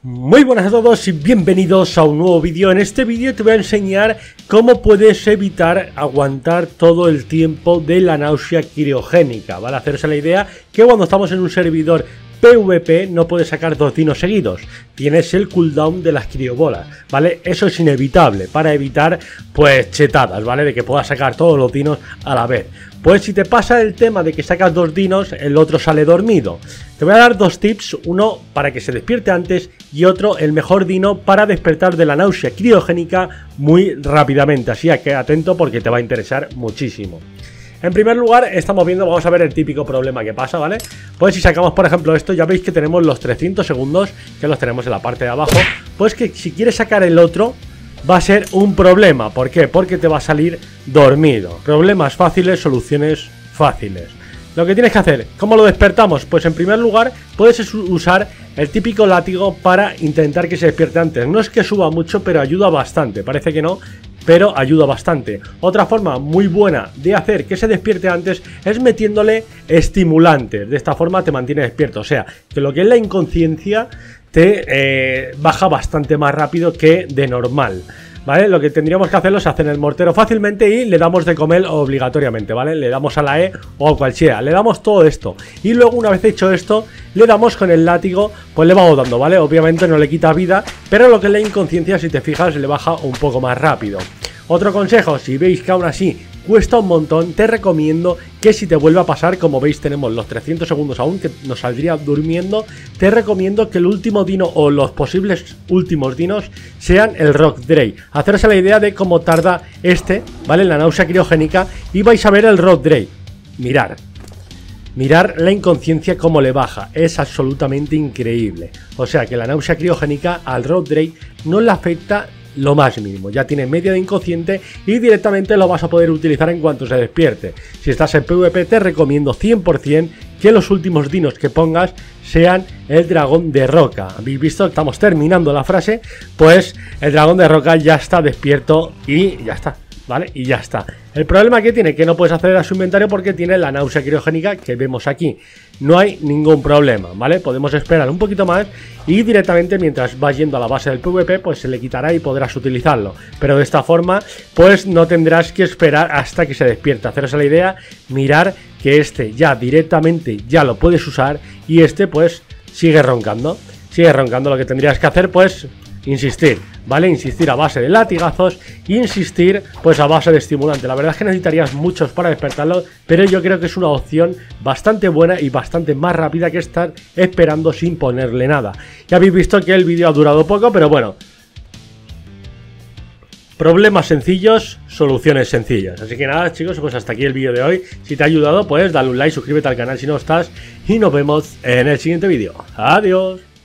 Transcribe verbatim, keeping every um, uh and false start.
Muy buenas a todos y bienvenidos a un nuevo vídeo. En este vídeo te voy a enseñar cómo puedes evitar aguantar todo el tiempo de la náusea criogénica, ¿vale? Hacerse la idea que cuando estamos en un servidor PvP no puedes sacar dos dinos seguidos, tienes el cooldown de las criobolas, ¿vale? Eso es inevitable para evitar, pues, chetadas, ¿vale? De que puedas sacar todos los dinos a la vez. Pues si te pasa el tema de que sacas dos dinos, el otro sale dormido. Te voy a dar dos tips, uno para que se despierte antes y otro el mejor dino para despertar de la náusea criogénica muy rápidamente, así que atento porque te va a interesar muchísimo. En primer lugar, estamos viendo, vamos a ver el típico problema que pasa, ¿vale? Pues si sacamos, por ejemplo, esto, ya veis que tenemos los trescientos segundos, que los tenemos en la parte de abajo. Pues que si quieres sacar el otro, va a ser un problema. ¿Por qué? Porque te va a salir dormido. Problemas fáciles, soluciones fáciles. Lo que tienes que hacer, ¿cómo lo despertamos? Pues en primer lugar, puedes usar el típico látigo para intentar que se despierte antes. No es que suba mucho, pero ayuda bastante. Parece que no, pero ayuda bastante. Otra forma muy buena de hacer que se despierte antes es metiéndole estimulantes. De esta forma te mantiene despierto. O sea, que lo que es la inconsciencia te eh, baja bastante más rápido que de normal, ¿vale? Lo que tendríamos que hacerlo es hacer el mortero fácilmente y le damos de comer obligatoriamente, ¿vale? Le damos a la E o a cualquiera, le damos todo esto. Y luego, una vez hecho esto, le damos con el látigo, pues le vamos dando, ¿vale? Obviamente no le quita vida, pero lo que es la inconsciencia, si te fijas, le baja un poco más rápido. Otro consejo, si veis que aún así cuesta un montón, te recomiendo que si te vuelve a pasar, como veis tenemos los trescientos segundos aún, que nos saldría durmiendo, te recomiendo que el último dino o los posibles últimos dinos sean el Rock Dray. Hacerse la idea de cómo tarda este, ¿vale? La náusea criogénica, y vais a ver el Rock Dray. Mirar. Mirar la inconsciencia cómo le baja, es absolutamente increíble. O sea que la náusea criogénica al Rock Dray no le afecta lo más mínimo, ya tiene media de inconsciente y directamente lo vas a poder utilizar en cuanto se despierte. Si estás en PvP te recomiendo cien por cien que los últimos dinos que pongas sean el dragón de roca. Habéis visto, estamos terminando la frase, pues el dragón de roca ya está despierto y ya está, ¿vale? Y ya está. El problema que tiene, que no puedes acceder a su inventario porque tiene la náusea criogénica que vemos aquí. No hay ningún problema, ¿vale? Podemos esperar un poquito más y directamente mientras vas yendo a la base del PvP, pues se le quitará y podrás utilizarlo. Pero de esta forma, pues no tendrás que esperar hasta que se despierte. Haceros la idea, mirar que este ya directamente ya lo puedes usar y este pues sigue roncando. Sigue roncando. Lo que tendrías que hacer, pues insistir, ¿vale? Insistir a base de latigazos, insistir pues a base de estimulante. La verdad es que necesitarías muchos para despertarlo, pero yo creo que es una opción bastante buena y bastante más rápida que estar esperando sin ponerle nada. Ya habéis visto que el vídeo ha durado poco, pero bueno, problemas sencillos, soluciones sencillas. Así que nada, chicos, pues hasta aquí el vídeo de hoy. Si te ha ayudado, pues dale un like, suscríbete al canal si no estás y nos vemos en el siguiente vídeo. Adiós.